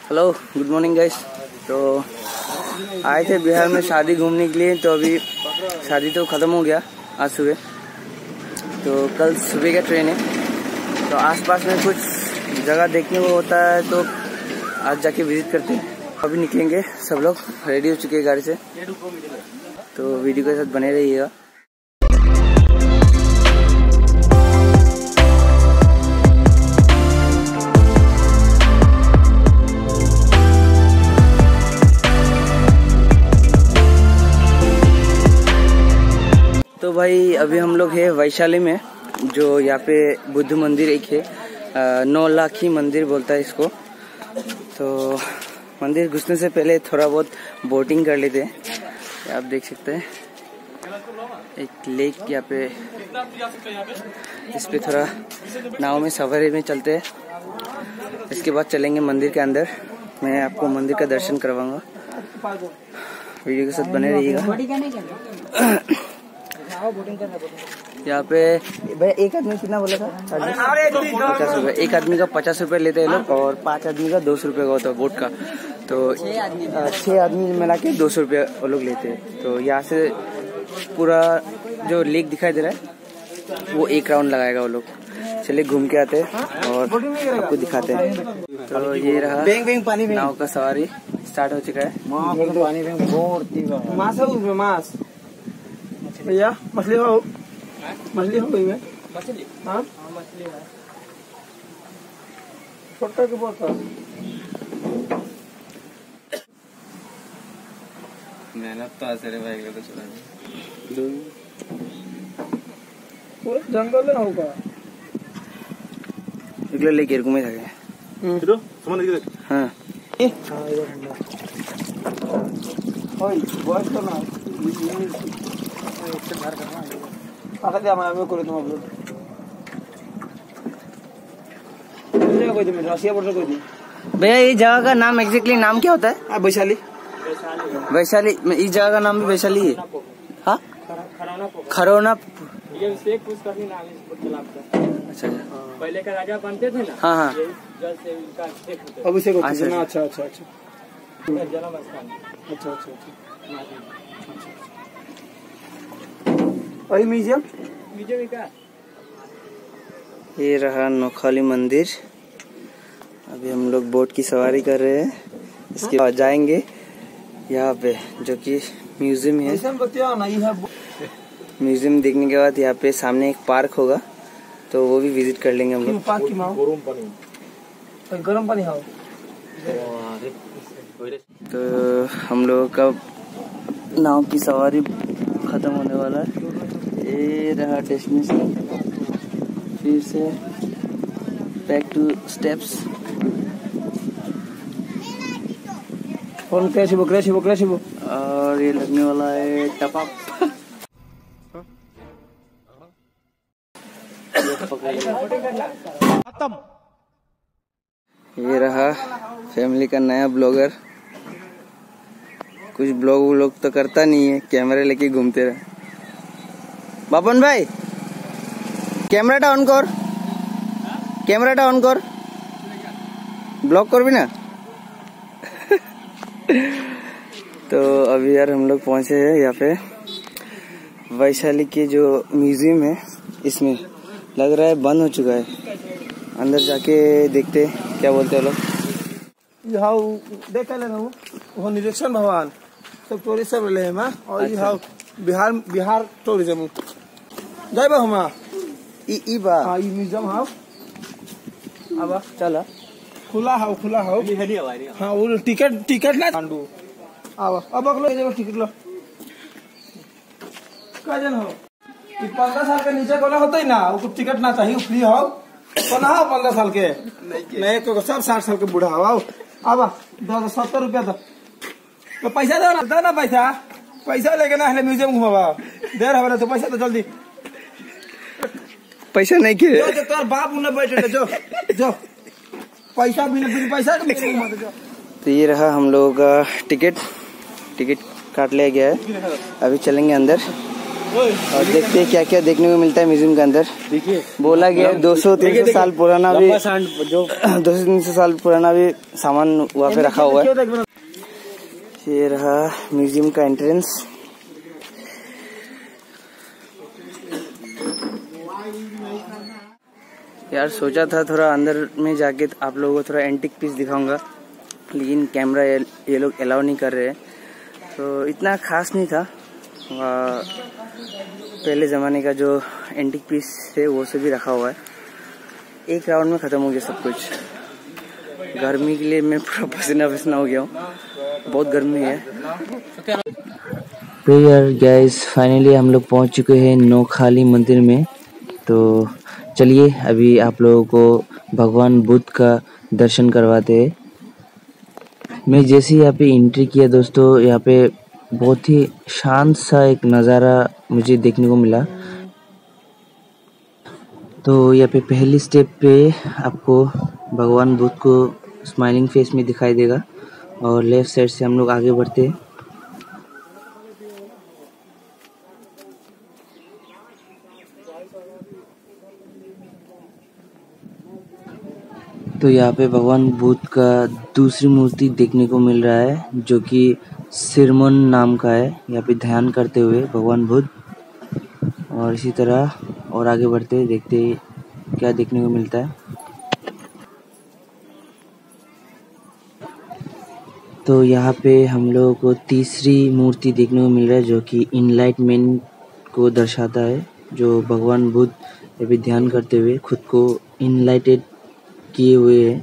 Hello, good morning guys. तो आए थे बिहार में शादी घूमने के लिए, तो अभी शादी तो ख़त्म हो गया आज सुबह। तो कल सुबह का ट्रेन है, तो आसपास में कुछ जगह देखने को होता है, तो आज जाके विजिट करते हैं। अभी निकलेंगे, सब लोग रेडी हो चुके हैं गाड़ी से, तो वीडियो के साथ बने रहिएगा। तो भाई अभी हम लोग है वैशाली में, जो यहाँ पे बुद्ध मंदिर एक है, 9 लाखी मंदिर बोलता है इसको। तो मंदिर घुसने से पहले थोड़ा बहुत बोटिंग कर लेते हैं। आप देख सकते हैं एक लेक यहाँ पे, इस पे थोड़ा नाव में सवारी में चलते हैं। इसके बाद चलेंगे मंदिर के अंदर, मैं आपको मंदिर का दर्शन करवाऊंगा। वीडियो के साथ बने रहिएगा। यहाँ पे भैया एक आदमी कितना बोला था? 50 रुपए। एक आदमी का 50 रुपए लेते हैं लोग, और 5 आदमी का 200 रुपए का होता है बोट का। तो 6 आदमी मिला के 200 रुपये वो लोग लेते हैं। तो यहाँ से पूरा जो लेक दिखाई दे रहा है वो एक राउंड लगाएगा वो लोग। चलिए घूम के आते हैं और आपको दिखाते हैं। तो ये रहा नाव का सवारी स्टार्ट हो चुका है। भैया मछली हो गई में मछली। हाँ मछली है, छोटा के बहुत मेहनत तो ऐसे रे भाई को चला पूरा जंगल है होगा। इगले लेके घूमे जाके समझ गए। हाँ ओए बहुत करना आखिर दिया मैं करे तुम अपलोड कोई दिन रसिया बोल कोई दिन। भैया ये जगह का नाम एग्जैक्टली नाम क्या होता है? वैशाली। वैशाली इस जगह का नाम भी वैशाली है। हाँ खरौना। ये शेख पुष्करनी नाम है इसको चलाता। अच्छा पहले का राजा बनते थे ना। हाँ हाँ जल से उनका शेख होते। अभिषेक होते अच्छा, थे ना। अच्छा अच्छा अच्छा जन्म स्थान। अच्छा अच्छा अच्छा। वही म्यूजियम का ये रहा नौखाली मंदिर। अभी हम लोग बोट की सवारी कर रहे हैं, इसके बाद जाएंगे यहाँ पे जो कि म्यूजियम है। म्यूजियम देखने के बाद यहाँ पे सामने एक पार्क होगा, तो वो भी विजिट कर लेंगे हम लोग। गरम पानी हाँ। तो हम लोगों का नाव की सवारी खत्म होने वाला है। ये रहा डेस्टिनेशन, फिर से back two steps. Phone crash हो और ये लगने वाला है टपा। ये रहा फैमिली का नया ब्लॉगर। कुछ ब्लॉग तो करता नहीं है, कैमरे लेके घूमते रहे। बापन भाई कैमराटा ऑन कर, कैमराटा ऑन कर, ब्लॉग कर भी ना। तो अभी यार हम लोग पहुंचे हैं यहाँ पे वैशाली के जो म्यूजियम है, इसमें लग रहा है बंद हो चुका है। अंदर जाके देखते क्या बोलते हैं लोग। यहाँ देख लेना वो निरीक्षण भवन सब टूरिस्ट सब रहे हैं। और यहाँ बिहार टूरिज्म जाए बा हम ई बा। हाँ ये म्यूजियम हाँ। अब चला खुला हो हाँ वो टिकट ना पांडू। अब लो टिकट लो का जन हो 15 साल के नीचे कोना होता ही ना, वो टिकट ना चाहिए, फ्री हो कोना हो 15 साल के नहीं तो सब 60 साल के बूढ़ा हो। अब 70 रुपया तो पैसा दो ना पैसा लेके ना है म्यूजियम घुमावा देर हमारे तो पैसा तो जल्दी पैसा नहीं के जो तोर बाप उन्हें बैठे जो पैसा बिन पैसा तो ये रहा हम लोगों का टिकट काट लिया गया है। अभी चलेंगे अंदर और देखते हैं क्या क्या देखने को मिलता है म्यूजियम के अंदर। देखिए बोला गया 200-300 साल पुराना भी, लंबा सांड जो 200-300 साल पुराना भी सामान वहाँ पे रखा हुआ है। ये रहा म्यूजियम का एंट्रेंस। यार सोचा था थोड़ा अंदर में जाके आप लोगों को थोड़ा एंटिक पीस दिखाऊंगा, लेकिन कैमरा ये लोग अलाउ नहीं कर रहे हैं, तो इतना खास नहीं था। पहले ज़माने का जो एंटिक पीस है वो से भी रखा हुआ है। एक राउंड में ख़त्म हो गया सब कुछ। गर्मी के लिए मैं पूरा पसीना पसीना हो गया हूँ, बहुत गर्मी है। तो यार गाइस फाइनली हम लोग पहुँच चुके हैं नौखाली मंदिर में। तो चलिए अभी आप लोगों को भगवान बुद्ध का दर्शन करवाते हैं। मैं जैसे यहाँ पे एंट्री किया दोस्तों, यहाँ पे बहुत ही शांत सा एक नज़ारा मुझे देखने को मिला। तो यहाँ पे पहली स्टेप पे आपको भगवान बुद्ध को स्माइलिंग फेस में दिखाई देगा, और लेफ्ट साइड से हम लोग आगे बढ़ते हैं। तो यहाँ पे भगवान बुद्ध का दूसरी मूर्ति देखने को मिल रहा है, जो कि सिरमन नाम का है। यहाँ पे ध्यान करते हुए भगवान बुद्ध, और इसी तरह और आगे बढ़ते देखते क्या देखने को मिलता है। तो यहाँ पे हम लोगों को तीसरी मूर्ति देखने को मिल रहा है, जो कि इनलाइटमेंट को दर्शाता है, जो भगवान बुद्ध अभी ध्यान करते हुए खुद को इनलाइटेड किए हुए हैं।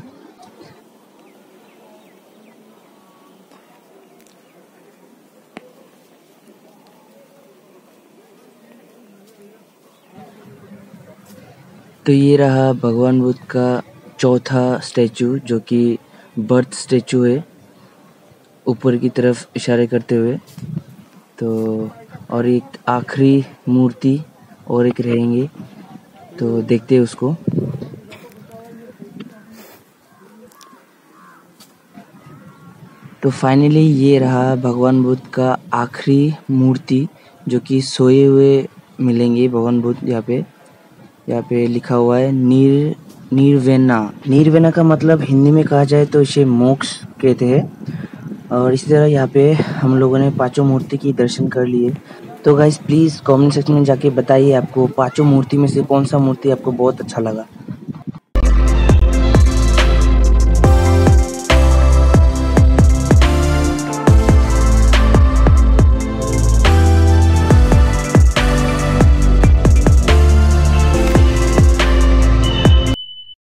तो ये रहा भगवान बुद्ध का चौथा स्टैचू, जो कि बर्थ स्टैचू है, ऊपर की तरफ इशारे करते हुए। तो और एक आखिरी मूर्ति और एक रहेंगे, तो देखते हैं उसको। तो फाइनली ये रहा भगवान बुद्ध का आखिरी मूर्ति, जो कि सोए हुए मिलेंगे भगवान बुद्ध। यहाँ पे लिखा हुआ है निर्वेना। निर्वेना का मतलब हिंदी में कहा जाए तो इसे मोक्ष कहते हैं। और इसी तरह यहाँ पे हम लोगों ने पांचों मूर्ति की दर्शन कर लिए। तो गाइस प्लीज़ कमेंट सेक्शन में जाके बताइए आपको पांचों मूर्ति में से कौन सा मूर्ति आपको बहुत अच्छा लगा।